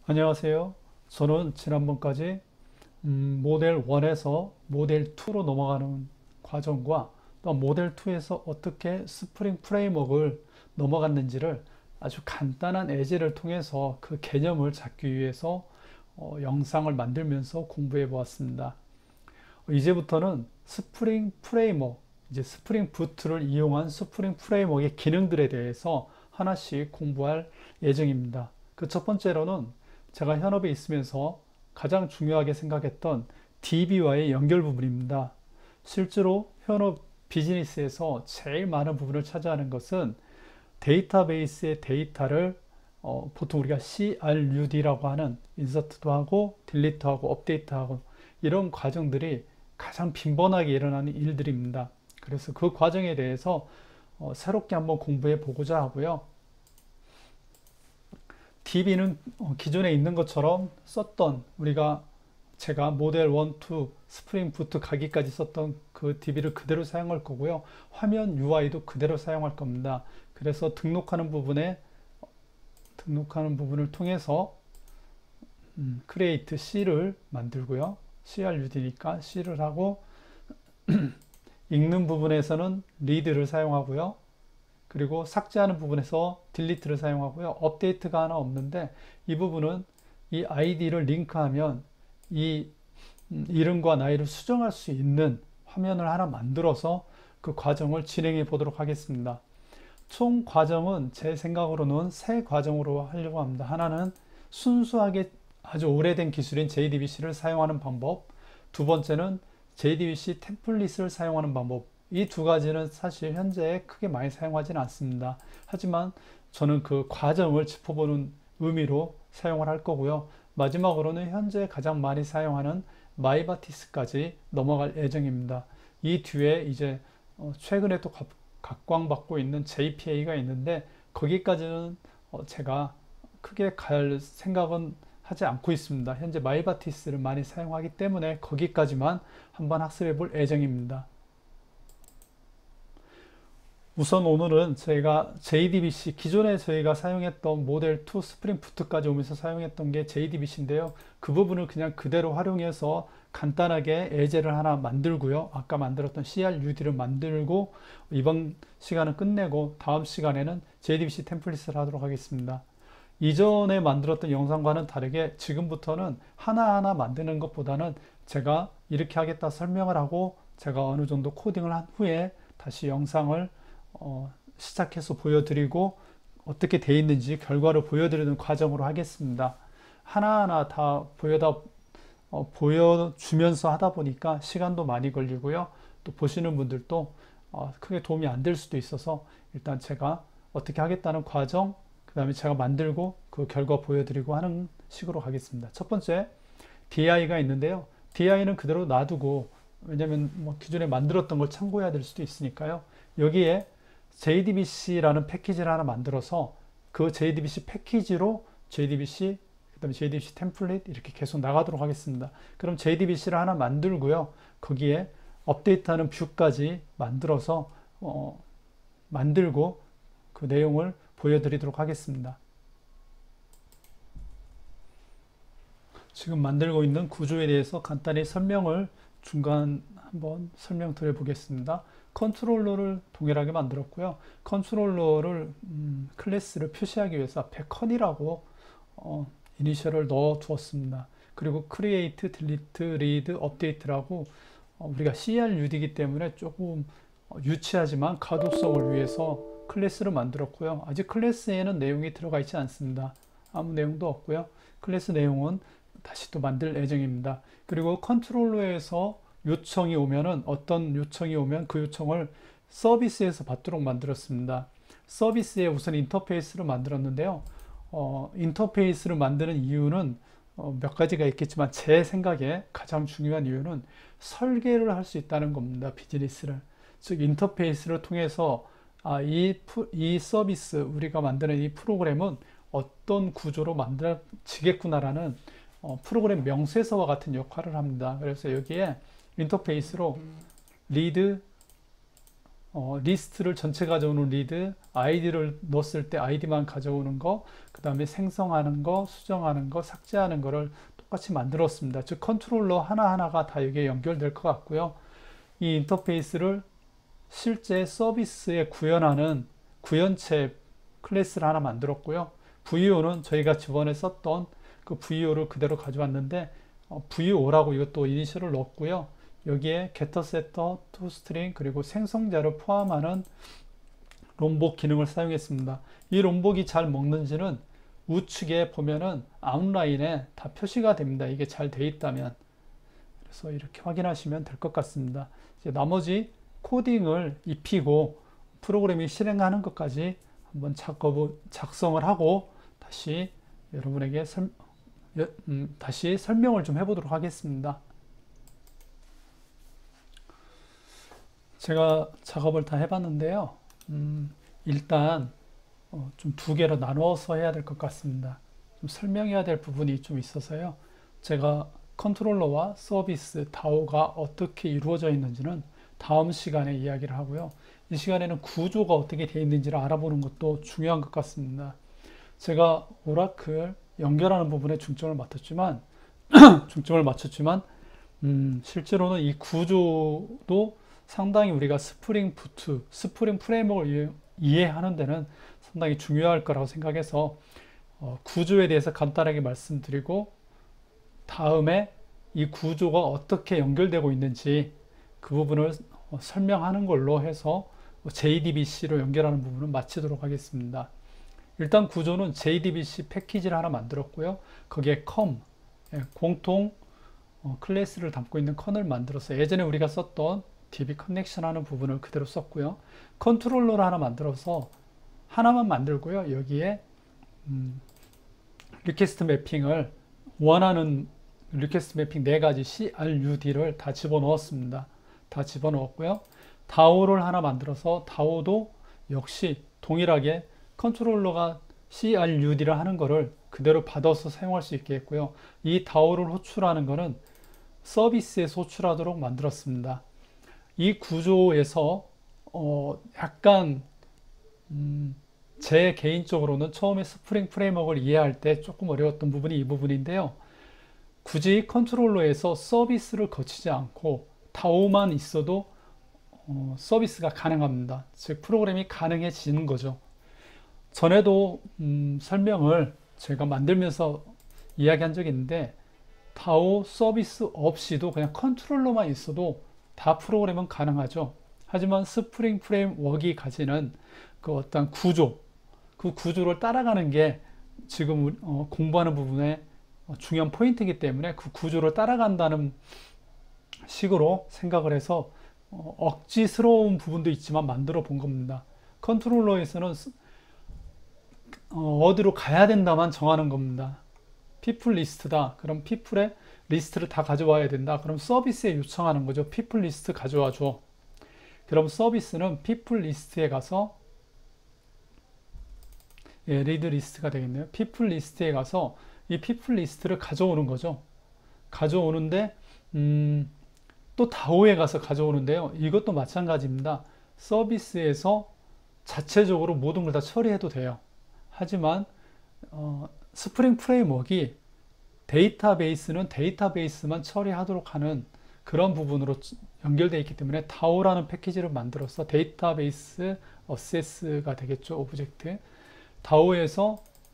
안녕하세요. 저는 지난번까지 모델 1에서 모델 2로 넘어가는 과정과 또 모델 2에서 어떻게 스프링 프레임워크를 넘어갔는지를 아주 간단한 예제를 통해서 그 개념을 잡기 위해서 영상을 만들면서 공부해 보았습니다. 이제부터는 스프링 프레임워크, 이제 스프링 부트를 이용한 스프링 프레임워크의 기능들에 대해서 하나씩 공부할 예정입니다. 그 첫 번째로는 제가 현업에 있으면서 가장 중요하게 생각했던 DB와의 연결 부분입니다. 실제로 현업 비즈니스에서 제일 많은 부분을 차지하는 것은 데이터베이스의 데이터를 보통 우리가 CRUD라고 하는 인서트도 하고 딜리트하고 업데이트하고 이런 과정들이 가장 빈번하게 일어나는 일들입니다. 그래서 그 과정에 대해서 새롭게 한번 공부해 보고자 하고요. DB는 기존에 있는 것처럼 썼던 제가 모델 1, 2, 스프링 부트 가기까지 썼던 그 DB를 그대로 사용할 거고요. 화면 UI도 그대로 사용할 겁니다. 그래서 등록하는 부분을 통해서 create C를 만들고요. CRUD니까 C를 하고 읽는 부분에서는 read를 사용하고요. 그리고 삭제하는 부분에서 딜리트를 사용하고요. 업데이트가 하나 없는데 이 부분은 이 아이디를 링크하면 이 이름과 나이를 수정할 수 있는 화면을 하나 만들어서 그 과정을 진행해 보도록 하겠습니다. 총 과정은 제 생각으로는 세 과정으로 하려고 합니다. 하나는 순수하게 아주 오래된 기술인 JDBC를 사용하는 방법, 두 번째는 JDBC 템플릿을 사용하는 방법. 이 두 가지는 사실 현재 크게 많이 사용하지는 않습니다. 하지만 저는 그 과정을 짚어보는 의미로 사용을 할 거고요. 마지막으로는 현재 가장 많이 사용하는 마이바티스까지 넘어갈 예정입니다. 이 뒤에 이제 최근에 또 각광받고 있는 JPA가 있는데 거기까지는 제가 크게 갈 생각은 하지 않고 있습니다. 현재 마이바티스를 많이 사용하기 때문에 거기까지만 한번 학습해 볼 예정입니다. 우선 오늘은 저희가 JDBC, 기존에 저희가 사용했던 모델 2 스프링 부트까지 오면서 사용했던 게 JDBC인데요. 그 부분을 그냥 그대로 활용해서 간단하게 예제를 하나 만들고요. 아까 만들었던 CRUD를 만들고 이번 시간은 끝내고 다음 시간에는 JDBC 템플릿을 하도록 하겠습니다. 이전에 만들었던 영상과는 다르게 지금부터는 하나하나 만드는 것보다는 제가 이렇게 하겠다 설명을 하고 제가 어느 정도 코딩을 한 후에 다시 영상을 시작해서 보여드리고 어떻게 돼 있는지 결과를 보여드리는 과정으로 하겠습니다. 하나하나 다 보여주면서 하다 보니까 시간도 많이 걸리고요. 또 보시는 분들도 크게 도움이 안 될 수도 있어서 일단 제가 어떻게 하겠다는 과정, 그 다음에 제가 만들고 그 결과 보여드리고 하는 식으로 가겠습니다. 첫 번째 DI가 있는데요. DI는 그대로 놔두고 왜냐면 기존에 만들었던 걸 참고해야 될 수도 있으니까요. 여기에 JDBC라는 패키지를 하나 만들어서 그 JDBC 패키지로 JDBC, 그 다음에 JDBC 템플릿 이렇게 계속 나가도록 하겠습니다. 그럼 JDBC를 하나 만들고요. 거기에 업데이트하는 뷰까지 만들어서 만들고 그 내용을 보여드리도록 하겠습니다. 지금 만들고 있는 구조에 대해서 간단히 설명을 중간 한번 설명드려 보겠습니다. 컨트롤러를 동일하게 만들었고요. 컨트롤러를 클래스를 표시하기 위해서 앞에 컨이라고 이니셜을 넣어 두었습니다. 그리고 create, delete, read, update라고 우리가 CRUD이기 때문에 조금 유치하지만 가독성을 위해서 클래스를 만들었고요. 아직 클래스에는 내용이 들어가 있지 않습니다. 아무 내용도 없고요. 클래스 내용은 다시 또 만들 예정입니다. 그리고 컨트롤러에서 요청이 오면은 어떤 요청이 오면 그 요청을 서비스에서 받도록 만들었습니다. 서비스에 우선 인터페이스를 만들었는데요. 인터페이스를 만드는 이유는 몇 가지가 있겠지만 제 생각에 가장 중요한 이유는 설계를 할 수 있다는 겁니다. 비즈니스를. 즉 인터페이스를 통해서 이 서비스 우리가 만드는 이 프로그램은 어떤 구조로 만들어지겠구나라는 프로그램 명세서와 같은 역할을 합니다. 그래서 여기에 인터페이스로 리드, 리스트를 전체 가져오는 리드, 아이디를 넣었을 때 아이디만 가져오는 거, 그 다음에 생성하는 거, 수정하는 거, 삭제하는 거를 똑같이 만들었습니다. 즉 컨트롤러 하나하나가 다 여기에 연결될 것 같고요. 이 인터페이스를 실제 서비스에 구현하는 구현체 클래스를 하나 만들었고요. VO는 저희가 저번에 썼던 그 VO를 그대로 가져왔는데 VO라고 이것도 이니셜을 넣었고요. 여기에 getter, setter, toString 그리고 생성자를 포함하는 롬복 기능을 사용했습니다. 이 롬복이 잘 먹는지는 우측에 보면은 아웃라인에 다 표시가 됩니다. 이게 잘 돼 있다면. 그래서 이렇게 확인하시면 될 것 같습니다. 이제 나머지 코딩을 입히고 프로그램이 실행하는 것까지 한번 작성을 하고 다시 여러분에게 다시 설명을 좀 해보도록 하겠습니다. 제가 작업을 다 해봤는데요. 일단 좀 두 개로 나누어서 해야 될 것 같습니다. 좀 설명해야 될 부분이 좀 있어서요. 제가 컨트롤러와 서비스, DAO가 어떻게 이루어져 있는지는 다음 시간에 이야기를 하고요. 이 시간에는 구조가 어떻게 되어 있는지를 알아보는 것도 중요한 것 같습니다. 제가 오라클 연결하는 부분에 중점을 맞췄지만 실제로는 이 구조도 상당히 우리가 스프링 부트, 스프링 프레임워크를 이해하는 데는 상당히 중요할 거라고 생각해서 구조에 대해서 간단하게 말씀드리고 다음에 이 구조가 어떻게 연결되고 있는지 그 부분을 설명하는 걸로 해서 JDBC로 연결하는 부분은 마치도록 하겠습니다. 일단 구조는 JDBC 패키지를 하나 만들었고요. 거기에 COM, 공통 클래스를 담고 있는 컨을 만들어서 예전에 우리가 썼던 DB 커넥션 하는 부분을 그대로 썼고요. 컨트롤러를 하나 만들어서 하나만 만들고요. 여기에 리퀘스트 매핑을 원하는 리퀘스트 매핑 4가지 CRUD를 다 집어넣었습니다. 다 집어넣었고요. DAO를 하나 만들어서 DAO도 역시 동일하게 컨트롤러가 CRUD를 하는 거를 그대로 받아서 사용할 수 있게 했고요. 이 DAO를 호출하는 거는 서비스에서 호출하도록 만들었습니다. 이 구조에서 약간 제 개인적으로는 처음에 스프링 프레임워크를 이해할 때 조금 어려웠던 부분이 이 부분인데요. 굳이 컨트롤러에서 서비스를 거치지 않고 DAO만 있어도 서비스가 가능합니다. 즉 프로그램이 가능해지는 거죠. 전에도 설명을 제가 만들면서 이야기한 적이 있는데 DAO 서비스 없이도 그냥 컨트롤러만 있어도 다 프로그램은 가능하죠. 하지만 스프링 프레임워크가 가지는 그 어떤 구조, 그 구조를 따라가는 게 지금 공부하는 부분에 중요한 포인트이기 때문에 그 구조를 따라간다는 식으로 생각을 해서 억지스러운 부분도 있지만 만들어 본 겁니다. 컨트롤러에서는 어디로 가야 된다만 정하는 겁니다. people 리스트다. 그럼 people의 리스트를 다 가져와야 된다. 그럼 서비스에 요청하는 거죠. people 리스트 가져와 줘. 그럼 서비스는 people 리스트에 가서 리드 리스트가 되겠네요. people 리스트에 가서 이 people 리스트를 가져오는 거죠. 가져오는데 또 DAO에 가서 가져오는데요. 이것도 마찬가지입니다. 서비스에서 자체적으로 모든 걸 다 처리해도 돼요. 하지만 스프링 프레임워크가 데이터베이스는 데이터베이스만 처리하도록 하는 그런 부분으로 연결되어 있기 때문에 DAO라는 패키지를 만들어서 데이터베이스 어세스가 되겠죠. 오브젝트. DAO에서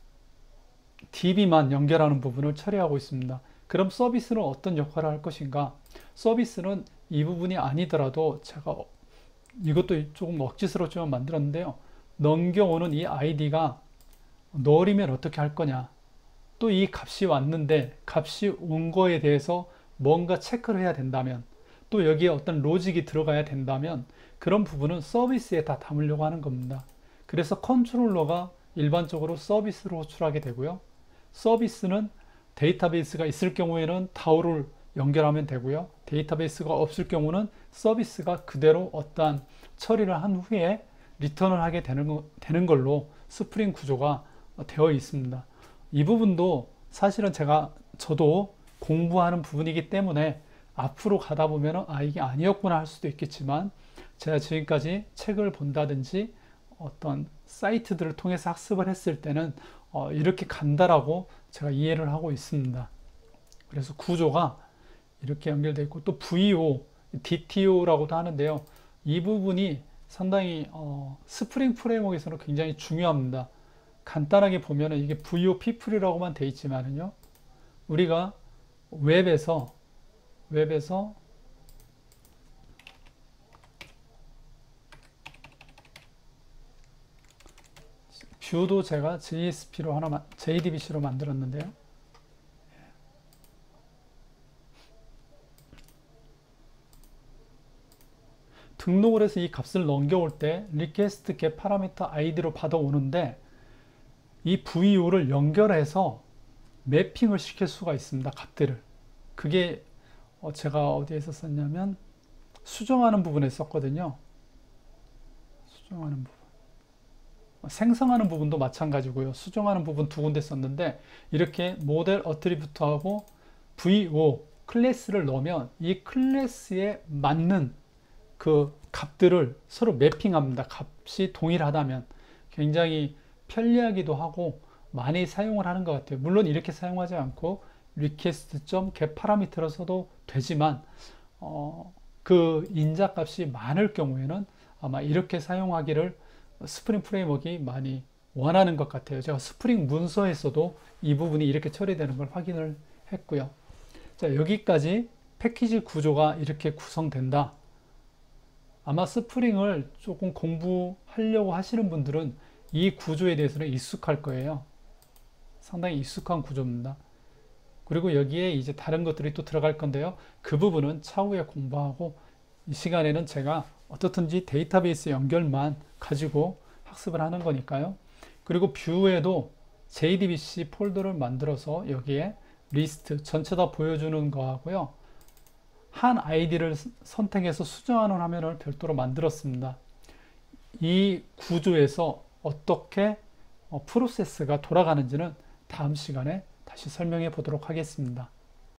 DB만 연결하는 부분을 처리하고 있습니다. 그럼 서비스는 어떤 역할을 할 것인가? 서비스는 이 부분이 아니더라도 제가 이것도 조금 억지스럽지만 만들었는데요. 넘겨오는 이 아이디가 널이면 어떻게 할 거냐? 또 이 값이 왔는데 값이 온 거에 대해서 뭔가 체크를 해야 된다면 또 여기에 어떤 로직이 들어가야 된다면 그런 부분은 서비스에 다 담으려고 하는 겁니다. 그래서 컨트롤러가 일반적으로 서비스로 호출하게 되고요. 서비스는 데이터베이스가 있을 경우에는 DAO를 연결하면 되고요. 데이터베이스가 없을 경우는 서비스가 그대로 어떠한 처리를 한 후에 리턴을 하게 되는 걸로 스프링 구조가 되어 있습니다. 이 부분도 사실은 저도 공부하는 부분이기 때문에 앞으로 가다 보면 이게 아니었구나 할 수도 있겠지만 제가 지금까지 책을 본다든지 어떤 사이트들을 통해서 학습을 했을 때는 이렇게 간다라고 제가 이해를 하고 있습니다. 그래서 구조가 이렇게 연결되어 있고, 또 VO, DTO라고도 하는데요. 이 부분이 상당히 스프링 프레임워크에서는 굉장히 중요합니다. 간단하게 보면은 이게 VO people이라고만 되어 있지만은요, 우리가 웹에서 뷰도 제가 JSP로 JDBC로 만들었는데요. 등록을 해서 이 값을 넘겨올 때 request get parameter id로 받아오는데, 이 VO를 연결해서 매핑을 시킬 수가 있습니다. 값들을. 그게 제가 어디에서 썼냐면 수정하는 부분에 썼거든요. 수정하는 부분. 생성하는 부분도 마찬가지고요. 수정하는 부분 두 군데 썼는데, 이렇게 모델 어트리뷰트하고 VO 클래스를 넣으면 이 클래스에 맞는 그 값들을 서로 매핑합니다. 값이 동일하다면. 굉장히 편리하기도 하고 많이 사용을 하는 것 같아요. 물론 이렇게 사용하지 않고 request.getParameter로 써도 되지만 그 인자값이 많을 경우에는 아마 이렇게 사용하기를 스프링 프레임워크가 많이 원하는 것 같아요. 제가 스프링 문서에서도 이 부분이 이렇게 처리되는 걸 확인을 했고요. 자, 여기까지 패키지 구조가 이렇게 구성된다. 아마 스프링을 조금 공부하려고 하시는 분들은 이 구조에 대해서는 익숙할 거예요. 상당히 익숙한 구조입니다. 그리고 여기에 이제 다른 것들이 또 들어갈 건데요. 그 부분은 차후에 공부하고, 이 시간에는 제가 어떻든지 데이터베이스 연결만 가지고 학습을 하는 거니까요. 그리고 뷰에도 JDBC 폴더를 만들어서 여기에 리스트 전체 다 보여주는 거하고요. 한 아이디를 선택해서 수정하는 화면을 별도로 만들었습니다. 이 구조에서 어떻게 프로세스가 돌아가는지는 다음 시간에 다시 설명해 보도록 하겠습니다.